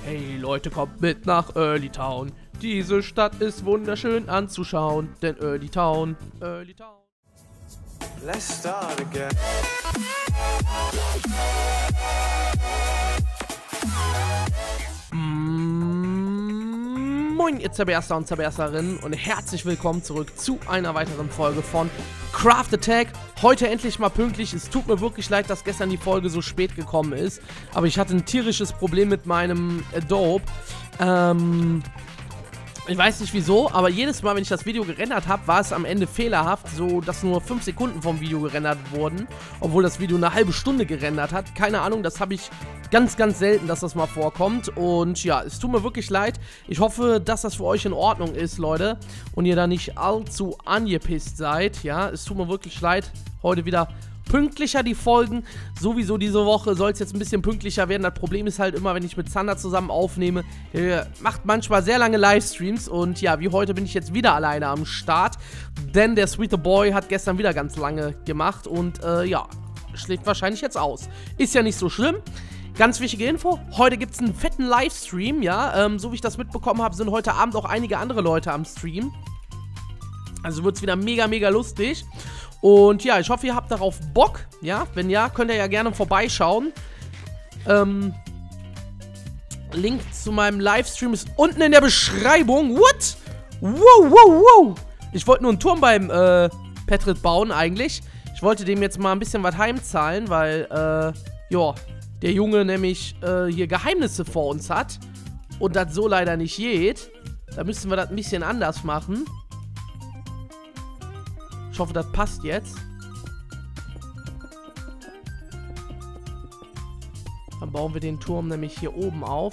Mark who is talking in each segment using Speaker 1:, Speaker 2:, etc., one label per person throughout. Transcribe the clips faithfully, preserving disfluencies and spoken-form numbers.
Speaker 1: Hey Leute, kommt mit nach Early Town. Diese Stadt ist wunderschön anzuschauen, denn Early Town, Early Town.
Speaker 2: Let's start again.
Speaker 1: Moin, ihr Zerberster und Zerbersterinnen und herzlich willkommen zurück zu einer weiteren Folge von Craft Attack. Heute endlich mal pünktlich. Es tut mir wirklich leid, dass gestern die Folge so spät gekommen ist, aber ich hatte ein tierisches Problem mit meinem Adobe. Ähm... Ich weiß nicht wieso, aber jedes Mal, wenn ich das Video gerendert habe, war es am Ende fehlerhaft, so dass nur fünf Sekunden vom Video gerendert wurden, obwohl das Video eine halbe Stunde gerendert hat. Keine Ahnung, das habe ich ganz, ganz selten, dass das mal vorkommt. Und ja, es tut mir wirklich leid. Ich hoffe, dass das für euch in Ordnung ist, Leute, und ihr da nicht allzu angepisst seid. Ja, es tut mir wirklich leid. Heute wieder pünktlicher die Folgen. Sowieso diese Woche soll es jetzt ein bisschen pünktlicher werden. Das Problem ist halt immer, wenn ich mit Zander zusammen aufnehme, der macht manchmal sehr lange Livestreams und ja, wie heute bin ich jetzt wieder alleine am Start, denn der Sweet Boy hat gestern wieder ganz lange gemacht und äh, ja, schläft wahrscheinlich jetzt aus. Ist ja nicht so schlimm. Ganz wichtige Info, heute gibt es einen fetten Livestream, ja, ähm, so wie ich das mitbekommen habe, sind heute Abend auch einige andere Leute am Stream. Also wird es wieder mega, mega lustig. Und ja, ich hoffe, ihr habt darauf Bock. Ja, wenn ja, könnt ihr ja gerne vorbeischauen. Ähm, Link zu meinem Livestream ist unten in der Beschreibung. What? Wow, wow, wow. Ich wollte nur einen Turm beim äh, Petrit bauen eigentlich. Ich wollte dem jetzt mal ein bisschen was heimzahlen, weil, äh, ja, der Junge nämlich äh, hier Geheimnisse vor uns hat. Und das so leider nicht geht. Da müssen wir das ein bisschen anders machen. Ich hoffe, das passt jetzt. Dann bauen wir den Turm nämlich hier oben auf.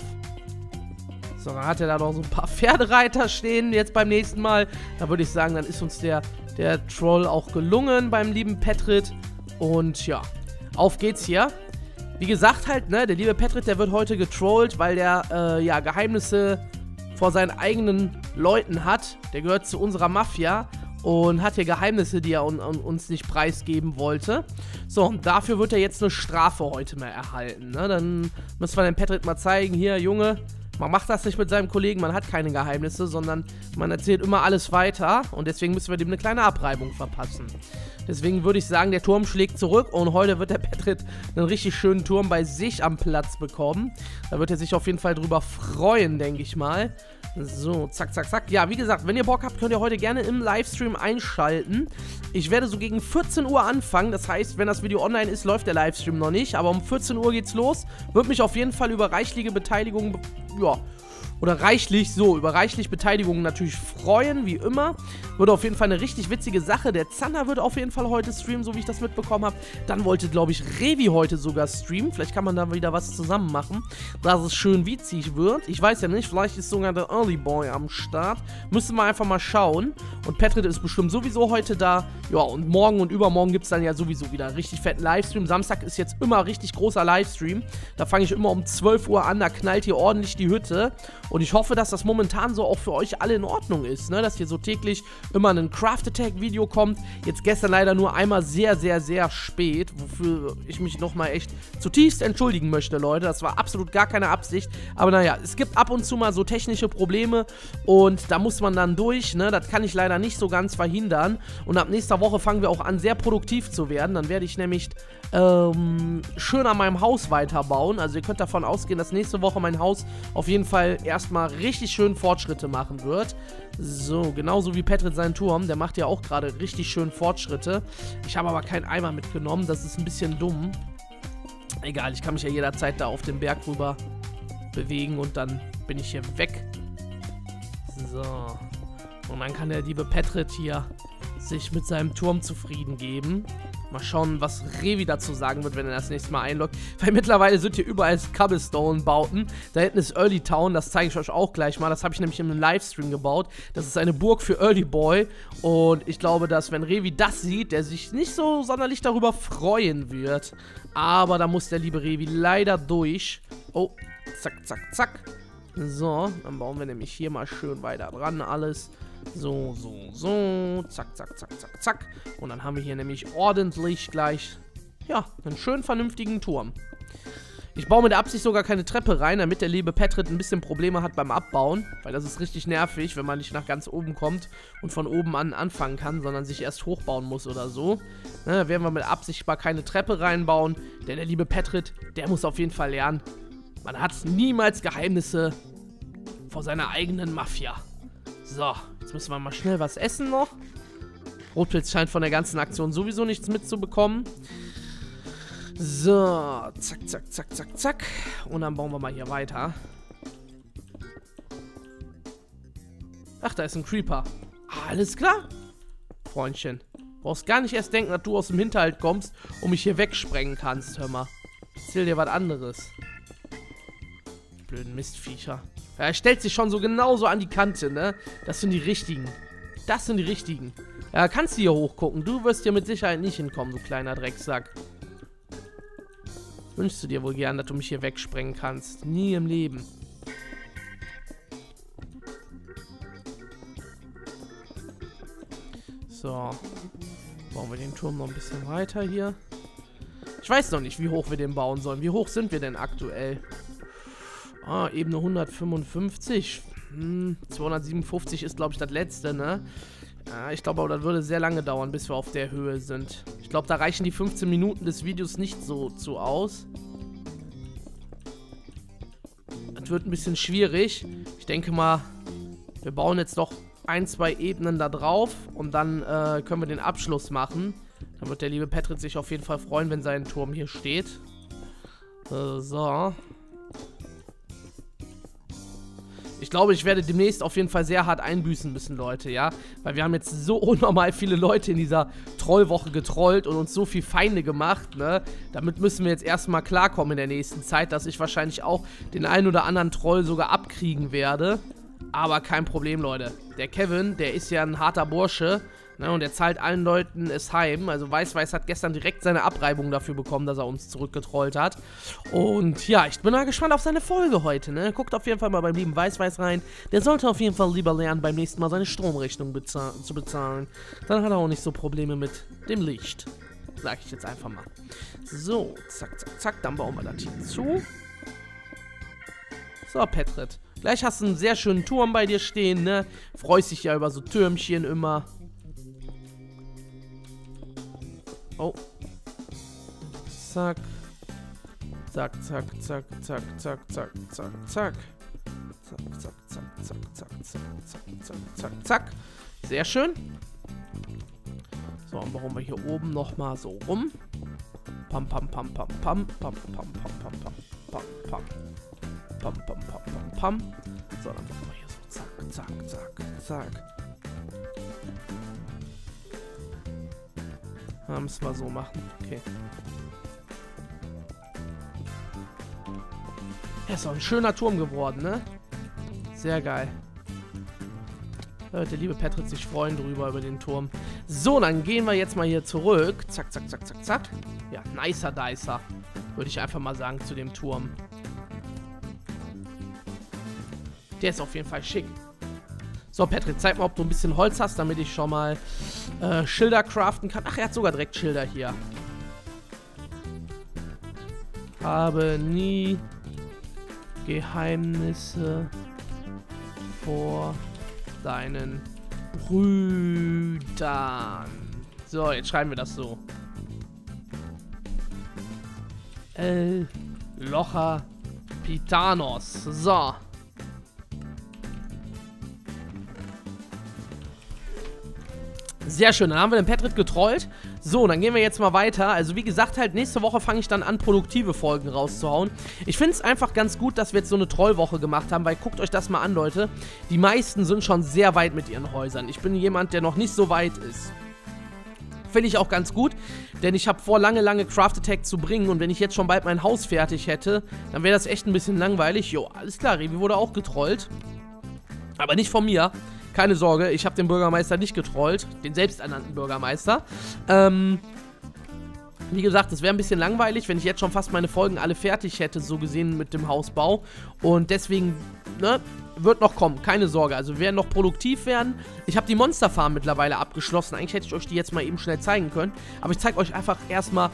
Speaker 1: So, dann hat er da noch so ein paar Pferdereiter stehen jetzt beim nächsten Mal. Da würde ich sagen, dann ist uns der, der Troll auch gelungen beim lieben Petrit. Und ja, auf geht's hier. Wie gesagt halt, ne, der liebe Petrit, der wird heute getrollt, weil der, äh, ja, Geheimnisse vor seinen eigenen Leuten hat. Der gehört zu unserer Mafia. Und hat hier Geheimnisse, die er un un uns nicht preisgeben wollte. So, und dafür wird er jetzt eine Strafe heute mal erhalten. Ne? Dann müssen wir dem Petrit mal zeigen, hier, Junge, man macht das nicht mit seinem Kollegen, man hat keine Geheimnisse, sondern man erzählt immer alles weiter. Und deswegen müssen wir dem eine kleine Abreibung verpassen. Deswegen würde ich sagen, der Turm schlägt zurück und heute wird der Petrit einen richtig schönen Turm bei sich am Platz bekommen. Da wird er sich auf jeden Fall drüber freuen, denke ich mal. So, zack, zack, zack. Ja, wie gesagt, wenn ihr Bock habt, könnt ihr heute gerne im Livestream einschalten. Ich werde so gegen vierzehn Uhr anfangen. Das heißt, wenn das Video online ist, läuft der Livestream noch nicht. Aber um vierzehn Uhr geht's los. Würde mich auf jeden Fall über reichliche Beteiligung, ja, oder reichlich, so, über reichlich Beteiligung natürlich freuen, wie immer. Würde auf jeden Fall eine richtig witzige Sache. Der Zander wird auf jeden Fall heute streamen, so wie ich das mitbekommen habe. Dann wollte, glaube ich, Revi heute sogar streamen. Vielleicht kann man da wieder was zusammen machen, dass es schön witzig wird. Ich weiß ja nicht, vielleicht ist sogar der Early Boy am Start. Müssen wir einfach mal schauen. Und Petrit ist bestimmt sowieso heute da. Ja, und morgen und übermorgen gibt es dann ja sowieso wieder einen richtig fetten Livestream. Samstag ist jetzt immer richtig großer Livestream. Da fange ich immer um zwölf Uhr an, da knallt hier ordentlich die Hütte. Und ich hoffe, dass das momentan so auch für euch alle in Ordnung ist, ne? Dass hier so täglich immer ein Craft Attack Video kommt. Jetzt gestern leider nur einmal sehr, sehr, sehr spät, wofür ich mich nochmal echt zutiefst entschuldigen möchte, Leute. Das war absolut gar keine Absicht. Aber naja, es gibt ab und zu mal so technische Probleme und da muss man dann durch, ne? Das kann ich leider nicht so ganz verhindern. Und ab nächster Woche fangen wir auch an, sehr produktiv zu werden. Dann werde ich nämlich ähm, schön an meinem Haus weiterbauen. Also ihr könnt davon ausgehen, dass nächste Woche mein Haus auf jeden Fall erstmal richtig schön Fortschritte machen wird. So, genauso wie Petrit seinen Turm. Der macht ja auch gerade richtig schön Fortschritte. Ich habe aber keinen Eimer mitgenommen. Das ist ein bisschen dumm. Egal, ich kann mich ja jederzeit da auf den Berg rüber bewegen und dann bin ich hier weg. So. Und dann kann der liebe Petrit hier sich mit seinem Turm zufrieden geben. Mal schauen, was Revi dazu sagen wird, wenn er das nächste Mal einloggt. Weil mittlerweile sind hier überall Cobblestone-Bauten. Da hinten ist Early Town, das zeige ich euch auch gleich mal. Das habe ich nämlich in einem Livestream gebaut. Das ist eine Burg für Early Boy. Und ich glaube, dass, wenn Revi das sieht, der sich nicht so sonderlich darüber freuen wird. Aber da muss der liebe Revi leider durch. Oh, zack, zack, zack. So, dann bauen wir nämlich hier mal schön weiter dran alles. So, so, so. Zack, zack, zack, zack, zack. Und dann haben wir hier nämlich ordentlich gleich, ja, einen schön vernünftigen Turm. Ich baue mit der Absicht sogar keine Treppe rein, damit der liebe Petrit ein bisschen Probleme hat beim Abbauen. Weil das ist richtig nervig, wenn man nicht nach ganz oben kommt und von oben an anfangen kann, sondern sich erst hochbauen muss oder so. Ne, da werden wir mit Absicht mal keine Treppe reinbauen, denn der liebe Petrit, der muss auf jeden Fall lernen, man hat niemals Geheimnisse vor seiner eigenen Mafia. So, jetzt müssen wir mal schnell was essen noch. Rotpilz scheint von der ganzen Aktion sowieso nichts mitzubekommen. So, zack, zack, zack, zack, zack. Und dann bauen wir mal hier weiter. Ach, da ist ein Creeper. Alles klar, Freundchen. Brauchst gar nicht erst denken, dass du aus dem Hinterhalt kommst und mich hier wegsprengen kannst, hör mal. Erzähl dir was anderes. Blöden Mistviecher. Ja, er stellt sich schon so genauso an die Kante, ne? Das sind die richtigen. Das sind die richtigen. Ja, kannst du hier hochgucken. Du wirst hier mit Sicherheit nicht hinkommen, du kleiner Drecksack. Wünschst du dir wohl gern, dass du mich hier wegsprengen kannst? Nie im Leben. So. Bauen wir den Turm noch ein bisschen weiter hier. Ich weiß noch nicht, wie hoch wir den bauen sollen. Wie hoch sind wir denn aktuell? Ah, Ebene hundertfünfundfünfzig. Hm, zweihundertsiebenundfünfzig ist, glaube ich, das letzte, ne? Ja, ich glaube, aber das würde sehr lange dauern, bis wir auf der Höhe sind. Ich glaube, da reichen die fünfzehn Minuten des Videos nicht so zu aus. Das wird ein bisschen schwierig. Ich denke mal, wir bauen jetzt noch ein, zwei Ebenen da drauf und dann äh, können wir den Abschluss machen. Dann wird der liebe Petrit sich auf jeden Fall freuen, wenn sein Turm hier steht. Äh, so. Ich glaube, ich werde demnächst auf jeden Fall sehr hart einbüßen müssen, Leute, ja? Weil wir haben jetzt so unnormal viele Leute in dieser Trollwoche getrollt und uns so viel Feinde gemacht, ne? Damit müssen wir jetzt erstmal klarkommen in der nächsten Zeit, dass ich wahrscheinlich auch den einen oder anderen Troll sogar abkriegen werde. Aber kein Problem, Leute. Der Kevin, der ist ja ein harter Bursche, ne? Und der zahlt allen Leuten es heim. Also Weiß-Weiß hat gestern direkt seine Abreibung dafür bekommen, dass er uns zurückgetrollt hat. Und ja, ich bin mal gespannt auf seine Folge heute, ne? Guckt auf jeden Fall mal beim lieben Weiß-Weiß rein. Der sollte auf jeden Fall lieber lernen, beim nächsten Mal seine Stromrechnung bezahl zu bezahlen. Dann hat er auch nicht so Probleme mit dem Licht. Sag ich jetzt einfach mal. So, zack, zack, zack. Dann bauen wir das hier zu. So, Petrit. Gleich hast du einen sehr schönen Turm bei dir stehen, ne? Freust dich ja über so Türmchen immer. Oh. Zack. Zack, zack, zack, zack, zack, zack, zack, zack. Zack, zack, zack, zack, zack, zack, zack, zack, zack, zack. Sehr schön. So, dann bauen wir hier oben nochmal so rum. Pam, pam, pam, pam, pam, pam, pam, pam, pam, pam, pam, pam. Pam, pam, pam, pam, pam. So, dann machen wir hier so zack, zack, zack, zack. Ja, müssen wir so machen. Okay. Ja, ist doch ein schöner Turm geworden, ne? Sehr geil. Da wird der liebe Petrit sich freuen drüber, über den Turm. So, dann gehen wir jetzt mal hier zurück. Zack, zack, zack, zack, zack. Ja, nicer Dicer. Würde ich einfach mal sagen zu dem Turm. Der ist auf jeden Fall schick. So, Petrit, zeig mal, ob du ein bisschen Holz hast, damit ich schon mal äh, Schilder craften kann. Ach, er hat sogar direkt Schilder hier. Habe nie Geheimnisse vor deinen Brüdern. So, jetzt schreiben wir das so. El Locher Pitanos. So. Sehr schön, dann haben wir den Petrit getrollt. So, dann gehen wir jetzt mal weiter. Also wie gesagt, halt nächste Woche fange ich dann an, produktive Folgen rauszuhauen. Ich finde es einfach ganz gut, dass wir jetzt so eine Trollwoche gemacht haben, weil guckt euch das mal an, Leute. Die meisten sind schon sehr weit mit ihren Häusern. Ich bin jemand, der noch nicht so weit ist. Finde ich auch ganz gut, denn ich habe vor, lange, lange Craft Attack zu bringen und wenn ich jetzt schon bald mein Haus fertig hätte, dann wäre das echt ein bisschen langweilig. Jo, alles klar, Revi wurde auch getrollt. Aber nicht von mir. Keine Sorge, ich habe den Bürgermeister nicht getrollt. Den selbsternannten Bürgermeister. Ähm, wie gesagt, es wäre ein bisschen langweilig, wenn ich jetzt schon fast meine Folgen alle fertig hätte, so gesehen mit dem Hausbau. Und deswegen, ne, wird noch kommen, keine Sorge. Also wir werden noch produktiv werden. Ich habe die Monsterfarm mittlerweile abgeschlossen. Eigentlich hätte ich euch die jetzt mal eben schnell zeigen können. Aber ich zeige euch einfach erstmal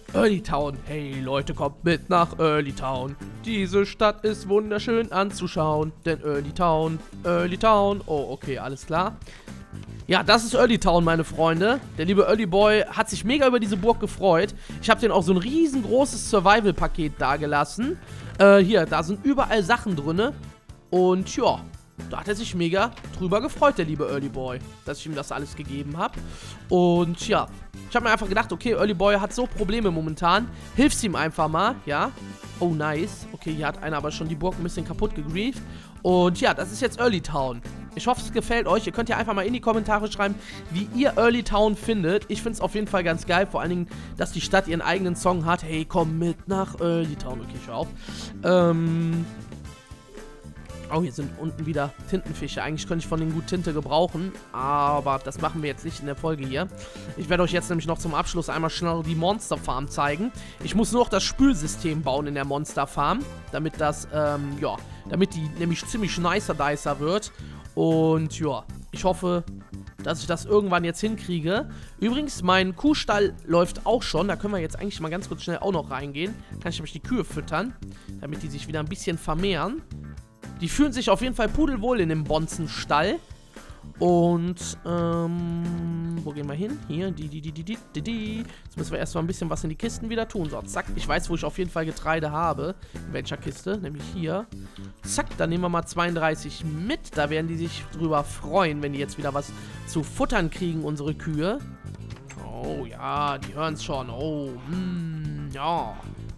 Speaker 1: Early Town. Hey Leute, kommt mit nach Early Town. Diese Stadt ist wunderschön anzuschauen. Denn Early Town, Early Town. Oh, okay, alles klar. Ja, das ist Early Town, meine Freunde. Der liebe Early Boy hat sich mega über diese Burg gefreut. Ich habe den auch so ein riesengroßes Survival-Paket dagelassen. Äh, hier, da sind überall Sachen drin. Und ja, da hat er sich mega drüber gefreut, der liebe Early Boy, dass ich ihm das alles gegeben habe. Und ja, ich habe mir einfach gedacht, okay, Early Boy hat so Probleme momentan. Hilfst ihm einfach mal, ja. Oh, nice. Okay, hier hat einer aber schon die Burg ein bisschen kaputt gegrieft. Und ja, das ist jetzt Early Town. Ich hoffe, es gefällt euch. Ihr könnt ja einfach mal in die Kommentare schreiben, wie ihr Early Town findet. Ich finde es auf jeden Fall ganz geil. Vor allen Dingen, dass die Stadt ihren eigenen Song hat. Hey, komm mit nach Early Town. Okay, schau auf. Ähm... Oh, hier sind unten wieder Tintenfische. Eigentlich könnte ich von denen gut Tinte gebrauchen, aber das machen wir jetzt nicht in der Folge hier. Ich werde euch jetzt nämlich noch zum Abschluss einmal schnell die Monster Farm zeigen. Ich muss nur noch das Spülsystem bauen in der Monster Farm, damit das, ähm, ja, damit die nämlich ziemlich nicer dicer wird. Und ja, ich hoffe, dass ich das irgendwann jetzt hinkriege. Übrigens, mein Kuhstall läuft auch schon. Da können wir jetzt eigentlich mal ganz kurz schnell auch noch reingehen. Kann ich nämlich die Kühe füttern, damit die sich wieder ein bisschen vermehren. Die fühlen sich auf jeden Fall pudelwohl in dem Bonzenstall. Und, ähm, wo gehen wir hin? Hier, die, die, die, die, die, die, die. Jetzt müssen wir erstmal ein bisschen was in die Kisten wieder tun. So, zack, ich weiß, wo ich auf jeden Fall Getreide habe. In welcher Kiste? Nämlich hier. Zack, dann nehmen wir mal zweiunddreißig mit. Da werden die sich drüber freuen, wenn die jetzt wieder was zu futtern kriegen, unsere Kühe. Oh, ja, die hören es schon. Oh, hm, ja.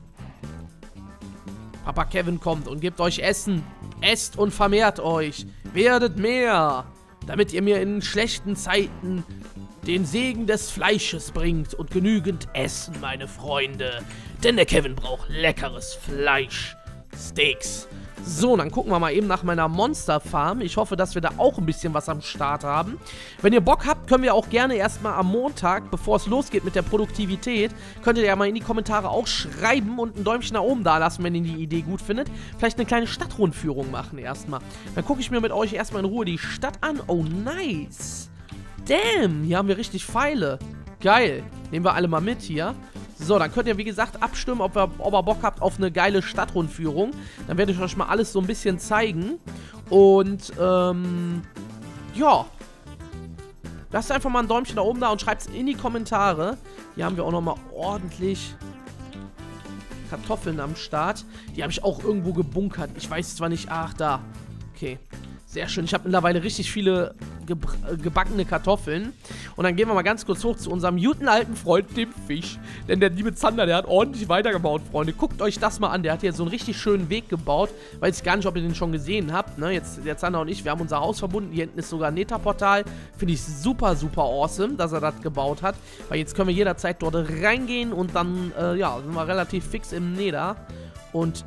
Speaker 1: Papa Kevin kommt und gibt euch Essen. Esst und vermehrt euch. Werdet mehr. Damit ihr mir in schlechten Zeiten den Segen des Fleisches bringt und genügend Essen, meine Freunde. Denn der Kevin braucht leckeres Fleisch. Steaks. So, dann gucken wir mal eben nach meiner Monster Farm. Ich hoffe, dass wir da auch ein bisschen was am Start haben. Wenn ihr Bock habt, können wir auch gerne erstmal am Montag, bevor es losgeht mit der Produktivität, könnt ihr ja mal in die Kommentare auch schreiben und ein Däumchen nach oben da lassen, wenn ihr die Idee gut findet. Vielleicht eine kleine Stadtrundführung machen erstmal. Dann gucke ich mir mit euch erstmal in Ruhe die Stadt an. Oh, nice. Damn, hier haben wir richtig Pfeile. Geil. Nehmen wir alle mal mit hier. So, dann könnt ihr, wie gesagt, abstimmen, ob ihr, ob ihr Bock habt auf eine geile Stadtrundführung. Dann werde ich euch mal alles so ein bisschen zeigen. Und, ähm, ja. Lasst einfach mal ein Däumchen da oben da und schreibt es in die Kommentare. Hier haben wir auch nochmal ordentlich Kartoffeln am Start. Die habe ich auch irgendwo gebunkert. Ich weiß zwar nicht, ach, da. Okay. Sehr schön. Ich habe mittlerweile richtig viele gebackene Kartoffeln. Und dann gehen wir mal ganz kurz hoch zu unserem guten alten Freund, dem Fisch. Denn der liebe Zander, der hat ordentlich weitergebaut, Freunde. Guckt euch das mal an. Der hat hier so einen richtig schönen Weg gebaut. Weiß ich gar nicht, ob ihr den schon gesehen habt. Ne? Jetzt, der Zander und ich, wir haben unser Haus verbunden. Hier hinten ist sogar ein Netherportal. Finde ich super, super awesome, dass er das gebaut hat. Weil jetzt können wir jederzeit dort reingehen. Und dann, äh, ja, sind wir relativ fix im Nether. Und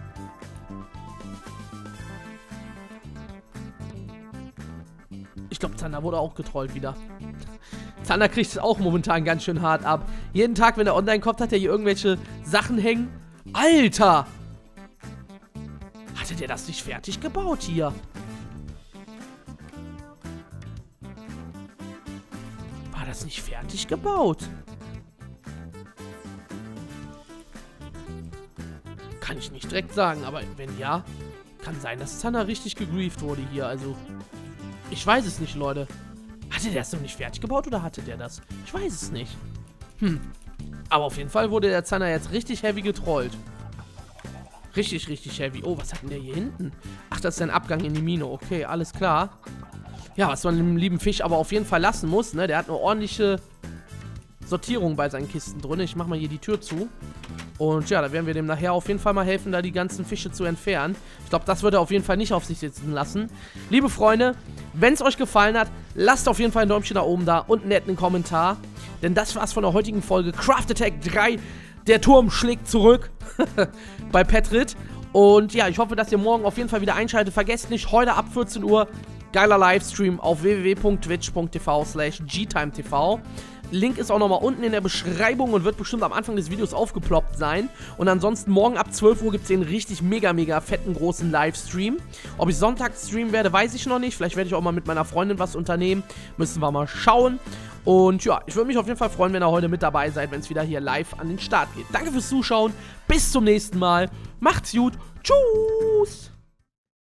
Speaker 1: ich glaube, Zander wurde auch getrollt wieder. Zander kriegt es auch momentan ganz schön hart ab. Jeden Tag, wenn er online kommt, hat er hier irgendwelche Sachen hängen. Alter! Hatte der das nicht fertig gebaut hier? War das nicht fertig gebaut? Kann ich nicht direkt sagen, aber wenn ja, kann sein, dass Zander richtig gegrieft wurde hier, also... Ich weiß es nicht, Leute. Hatte der das noch nicht fertig gebaut oder hatte der das? Ich weiß es nicht. Hm. Aber auf jeden Fall wurde der Zander jetzt richtig heavy getrollt. Richtig, richtig heavy. Oh, was hat denn der hier hinten? Ach, das ist ein Abgang in die Mine. Okay, alles klar. Ja, was man dem lieben Fisch aber auf jeden Fall lassen muss, ne? Der hat eine ordentliche Sortierung bei seinen Kisten drin. Ich mach mal hier die Tür zu. Und ja, da werden wir dem nachher auf jeden Fall mal helfen, da die ganzen Fische zu entfernen. Ich glaube, das wird er auf jeden Fall nicht auf sich sitzen lassen. Liebe Freunde, wenn es euch gefallen hat, lasst auf jeden Fall ein Däumchen nach oben da und einen netten Kommentar. Denn das war's von der heutigen Folge Craft Attack drei. Der Turm schlägt zurück bei Petrit. Und ja, ich hoffe, dass ihr morgen auf jeden Fall wieder einschaltet. Vergesst nicht, heute ab vierzehn Uhr geiler Livestream auf w w w punkt twitch punkt t v slash g time t v. Link ist auch nochmal unten in der Beschreibung und wird bestimmt am Anfang des Videos aufgeploppt sein. Und ansonsten morgen ab zwölf Uhr gibt es den richtig mega, mega fetten großen Livestream. Ob ich Sonntag streamen werde, weiß ich noch nicht. Vielleicht werde ich auch mal mit meiner Freundin was unternehmen. Müssen wir mal schauen. Und ja, ich würde mich auf jeden Fall freuen, wenn ihr heute mit dabei seid, wenn es wieder hier live an den Start geht. Danke fürs Zuschauen. Bis zum nächsten Mal. Macht's gut. Tschüss.